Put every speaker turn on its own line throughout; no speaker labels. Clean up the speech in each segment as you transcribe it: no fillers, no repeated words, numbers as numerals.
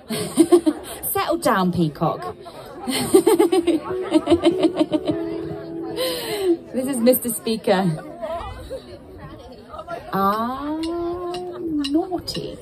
Settle down, Peacock. This is Mr. Speaker. Ah, naughty.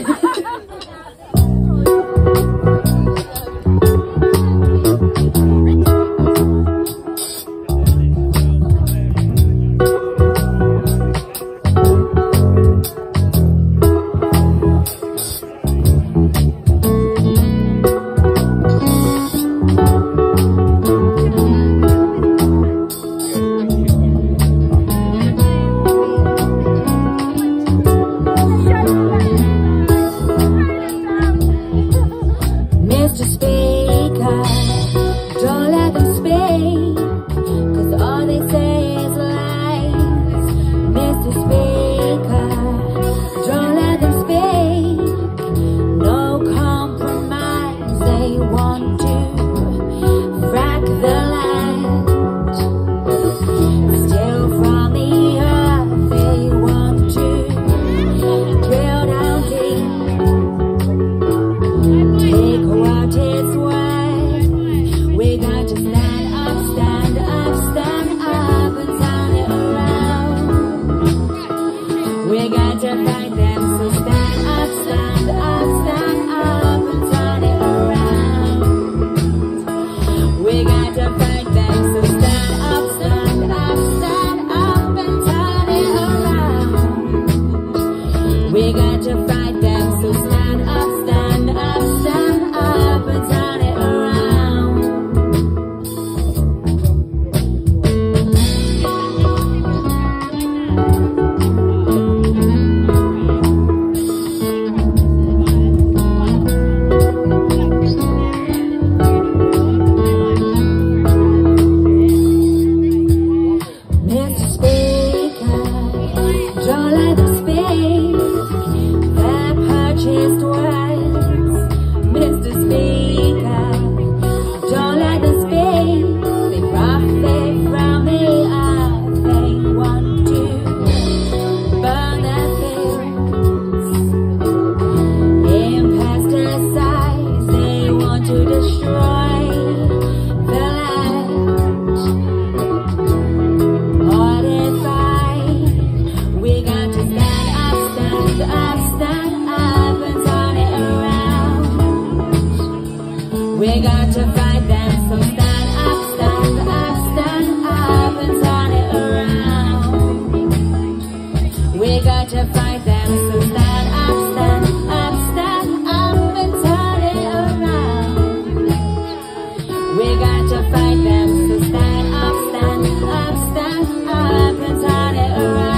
We got to fight them, so stand up, stand up, stand up and turn it around. We got to fight them, so stand up, stand up, stand up and turn it around. We got to fight them, so stand up, stand up, stand up and turn it around.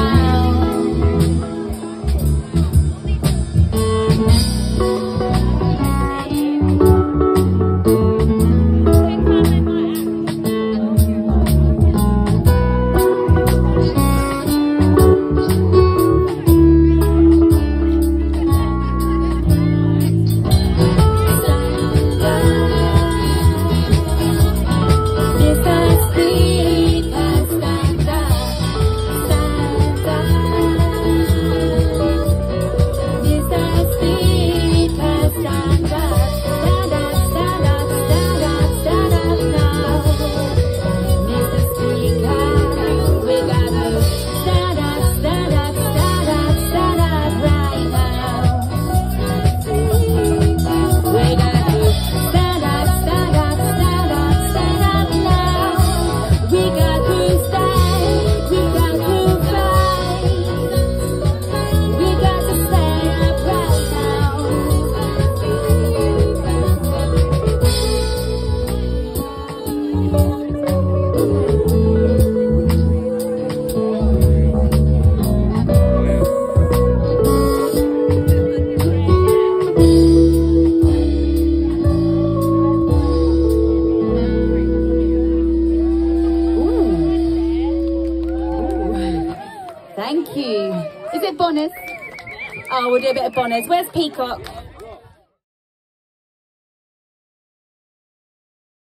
Thank you. Is it Bonners? Oh, we'll do a bit of Bonners. Where's Peacock?